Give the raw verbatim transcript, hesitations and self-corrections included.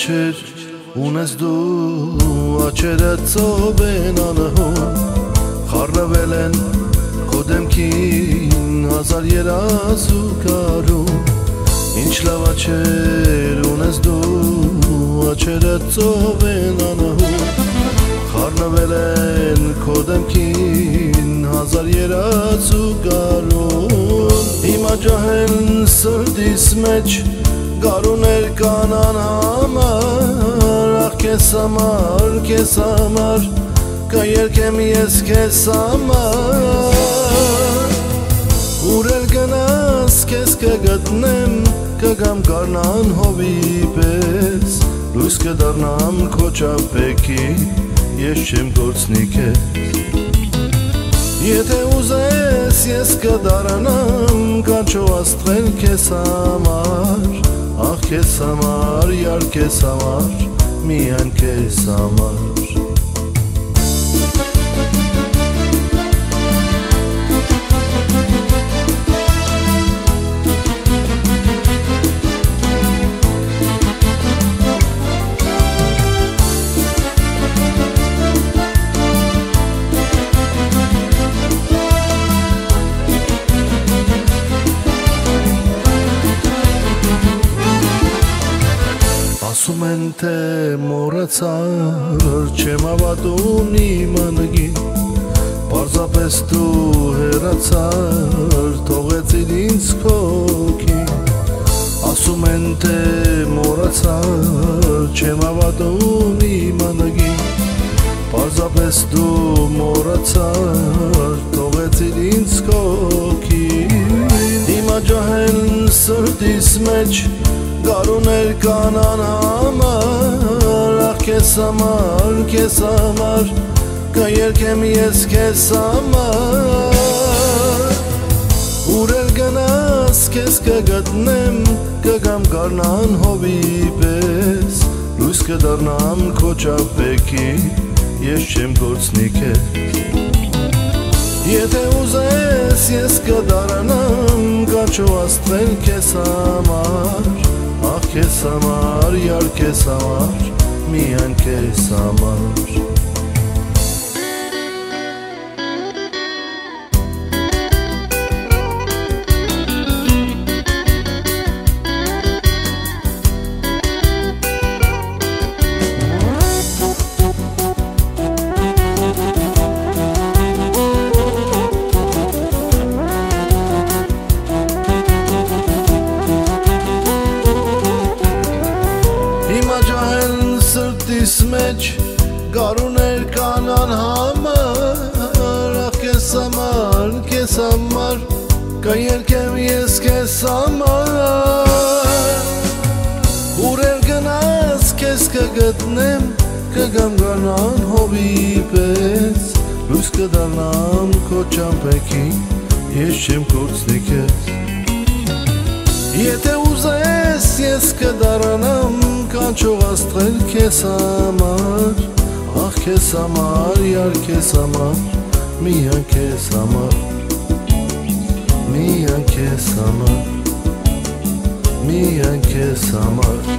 աչեր ունես դու աչերը ծով են անհուն խառնվել են քո դեմքին հազար երազու կարում ինչ լավ աչեր ունես դու աչերը ծով են անհուն խառնվել են քո դեմքին հազար երազու կարում հիմա ջահել սրտիս մեջ Գարուներ կանան համար, ախ կեզ համար, կեզ համար, կերկեմ ես կեզ համար Ուր էլ գնաս կեզ կգտնեմ, կգամ կարնան հովի պես Լույս կդարնամ քո ճապեքի, ես չեմ գործնի կեզ Եթե ուզես ես կդարանամ, կանչո աստղել կեզ համար Ախ կեզ համար, յար կեզ համար, միայն կեզ համար Ասում են թե մոռացար, չեմ հավատում իմանագին Պարզապես դու հեռացար, թողեցիր ինձ քոքին Ասում են թե մոռացար, չեմ հավատում իմանագին Պարզապես դու մոռացար, թողեցիր ինձ քոքին Հիմա ջահել սրտիս մեջ Գարուներ կանան համար, ախ կեզ համար, կեզ համար, կերկեմ ես կեզ համար Ուր էլ գնաս կեզ կգտնեմ, կգամ կարնան հովի պես Լույս կդարնամ քո ճապեքի, ես չեմ գործնի կեզ Եթե ուզես ես կդարանամ, կանչո աստղել կեզ համար Ախ կեզ համար, յար կեզ համար, միայն կեզ համար Սրտիս մեջ գարուներ կանան համար Ախ կեզ համար, կեզ համար, կերկեմ ես կեզ համար Ուր էլ գնաս կեզ կգտնեմ, կգամ կարնան հովի պես Լույս կդարնամ քո ճամպեքի, ես չեմ գործնի կեզ Եթե ուզես ես կդարանամ կանչող աստղել կեզ համար Ախ կեզ համար, յար կեզ համար, միայն կեզ համար Միայն կեզ համար, միայն կեզ համար